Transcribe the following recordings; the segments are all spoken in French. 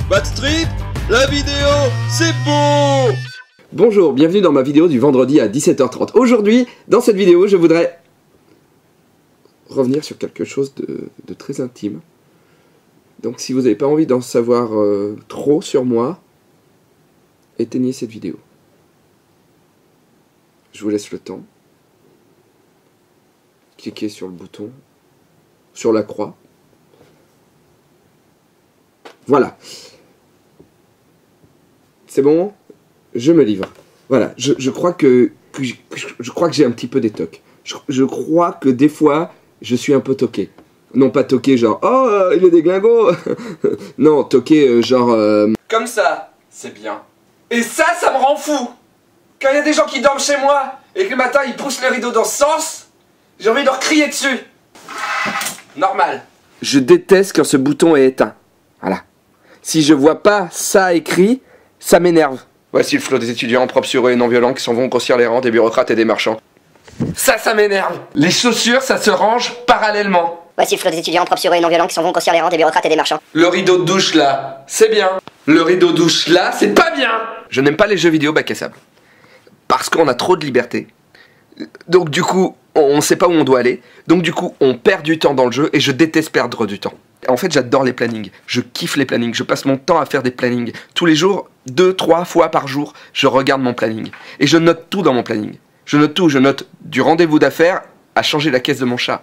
Backstreet, la vidéo, c'est beau! Bonjour, bienvenue dans ma vidéo du vendredi à 17h30. Aujourd'hui, dans cette vidéo, je voudrais revenir sur quelque chose de très intime. Donc si vous n'avez pas envie d'en savoir trop sur moi, éteignez cette vidéo. Je vous laisse le temps. Cliquez sur le bouton, sur la croix. Voilà. C'est bon? Je me livre. Voilà, je crois que j'ai un petit peu des tocs. Je crois que des fois, je suis un peu toqué. Non pas toqué genre « Oh, il est déglingo !» Non, toqué genre Comme ça, c'est bien. Et ça me rend fou. Quand il y a des gens qui dorment chez moi et que le matin ils poussent les rideaux dans ce sens, j'ai envie de leur crier dessus. Normal. Je déteste quand ce bouton est éteint. Voilà. Si je vois pas ça écrit, ça m'énerve. Voici le flot des étudiants propres sur eux et non violents qui s'en vont grossir les rangs des bureaucrates et des marchands. Ça m'énerve. Les chaussures, ça se range parallèlement. Voici le flot des étudiants propres sur eux et non violents qui s'en vont grossir les rangs des bureaucrates et des marchands. Le rideau de douche là, c'est bien. Le rideau de douche là, c'est pas bien. Je n'aime pas les jeux vidéo bac à sable. Parce qu'on a trop de liberté. Donc du coup, on sait pas où on doit aller. Donc du coup, on perd du temps dans le jeu et je déteste perdre du temps. En fait, j'adore les plannings. Je kiffe les plannings. Je passe mon temps à faire des plannings. Tous les jours, 2-3 fois par jour, je regarde mon planning. Et je note tout dans mon planning. Je note tout. Je note du rendez-vous d'affaires à changer la caisse de mon chat.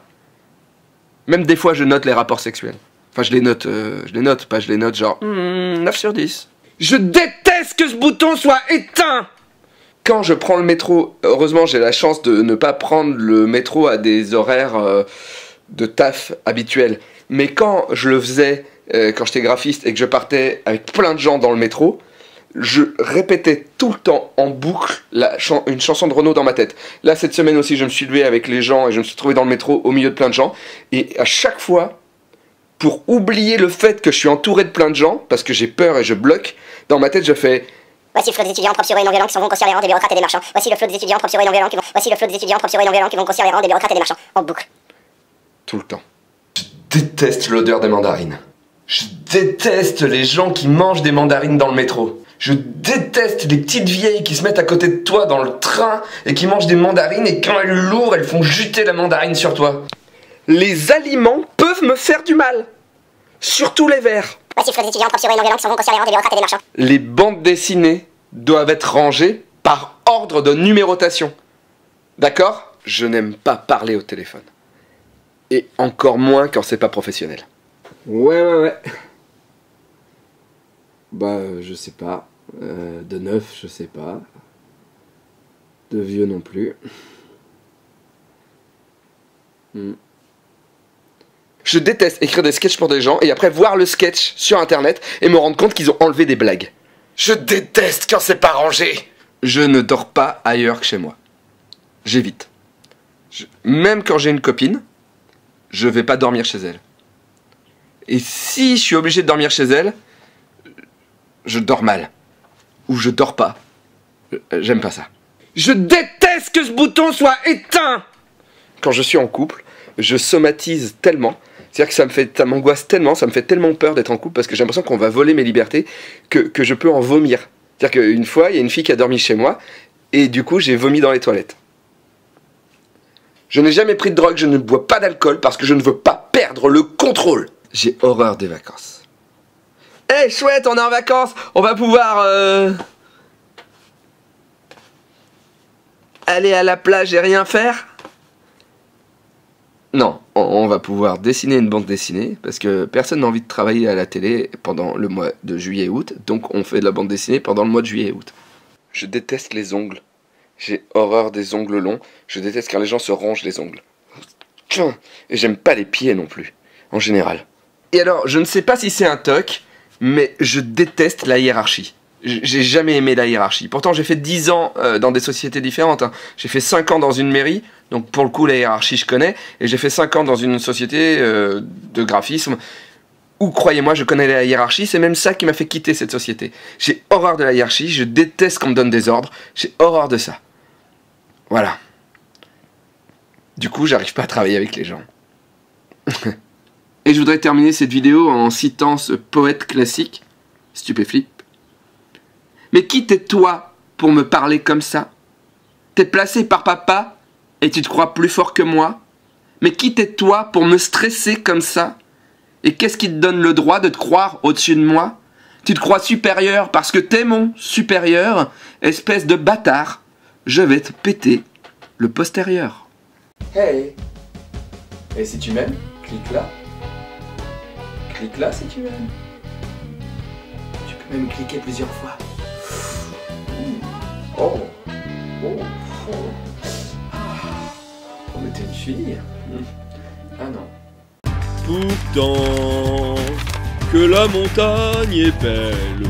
Même des fois, je note les rapports sexuels. Enfin, je les note genre 9 sur 10. Je déteste que ce bouton soit éteint! Quand je prends le métro, heureusement j'ai la chance de ne pas prendre le métro à des horaires de taf habituels. Mais quand je le faisais, quand j'étais graphiste et que je partais avec plein de gens dans le métro, je répétais tout le temps en boucle une chanson de Renaud dans ma tête. Là cette semaine aussi je me suis levé avec les gens et je me suis trouvé dans le métro au milieu de plein de gens. Et à chaque fois, pour oublier le fait que je suis entouré de plein de gens, parce que j'ai peur et je bloque, dans ma tête je fais... Voici le flot des étudiants propres sur eux et non violents qui s'en vont grossir les rangs des bureaucrates et des marchands. Voici le flot des étudiants propres sur eux et non violents qui vont... Voici le flot des étudiants propres sur eux et non violents qui vont grossir les rangs des bureaucrates et des marchands. En boucle. Tout le temps. Je déteste l'odeur des mandarines. Je déteste les gens qui mangent des mandarines dans le métro. Je déteste les petites vieilles qui se mettent à côté de toi dans le train et qui mangent des mandarines et quand elles l'ouvrent, elles font juter la mandarine sur toi. Les aliments peuvent me faire du mal. Surtout les verts. Voici le flot des étudiants propres sur eux et non violents qui s'en vont grossir les rangs des bureaucrates et des marchands. Les bandes dessinées doivent être rangées par ordre de numérotation. D'accord? Je n'aime pas parler au téléphone. Et encore moins quand c'est pas professionnel. Ouais. Bah, je sais pas. De neuf, je sais pas. De vieux non plus. Je déteste écrire des sketchs pour des gens et après voir le sketch sur internet et me rendre compte qu'ils ont enlevé des blagues. Je déteste quand c'est pas rangé. Je ne dors pas ailleurs que chez moi. J'évite. Même quand j'ai une copine, je vais pas dormir chez elle. Et si je suis obligé de dormir chez elle, je dors mal. Ou je dors pas. J'aime pas ça. Je déteste que ce bouton soit éteint. Quand je suis en couple, je somatise tellement. C'est-à-dire que ça m'angoisse tellement, ça me fait tellement peur d'être en couple parce que j'ai l'impression qu'on va voler mes libertés que je peux en vomir. C'est-à-dire qu'une fois, il y a une fille qui a dormi chez moi et du coup, j'ai vomi dans les toilettes. Je n'ai jamais pris de drogue, je ne bois pas d'alcool parce que je ne veux pas perdre le contrôle. J'ai horreur des vacances. Eh, chouette, on est en vacances, on va pouvoir aller à la plage et rien faire? Non, on va pouvoir dessiner une bande dessinée, parce que personne n'a envie de travailler à la télé pendant le mois de juillet et août, donc on fait de la bande dessinée pendant le mois de juillet et août. Je déteste les ongles. J'ai horreur des ongles longs, je déteste quand les gens se rongent les ongles. Et j'aime pas les pieds non plus, en général. Et alors, je ne sais pas si c'est un toc, mais je déteste la hiérarchie. J'ai jamais aimé la hiérarchie. Pourtant, j'ai fait 10 ans dans des sociétés différentes. Hein. J'ai fait 5 ans dans une mairie, donc pour le coup, la hiérarchie, je connais. Et j'ai fait 5 ans dans une société de graphisme, où, croyez-moi, je connais la hiérarchie. C'est même ça qui m'a fait quitter cette société. J'ai horreur de la hiérarchie, je déteste qu'on me donne des ordres. J'ai horreur de ça. Voilà. Du coup, j'arrive pas à travailler avec les gens. Et je voudrais terminer cette vidéo en citant ce poète classique. Stupéflip. Mais qui t'es toi pour me parler comme ça? T'es placé par papa et tu te crois plus fort que moi? Mais qui t'es toi pour me stresser comme ça? Et qu'est-ce qui te donne le droit de te croire au-dessus de moi? Tu te crois supérieur parce que t'es mon supérieur? Espèce de bâtard, je vais te péter le postérieur. Hey! Et si tu m'aimes, clique là. Clique là si tu m'aimes. Tu peux même cliquer plusieurs fois. Oh! Oh! Oh! Oh, mais t'es une fille. Ah non. Pourtant, que la montagne est belle,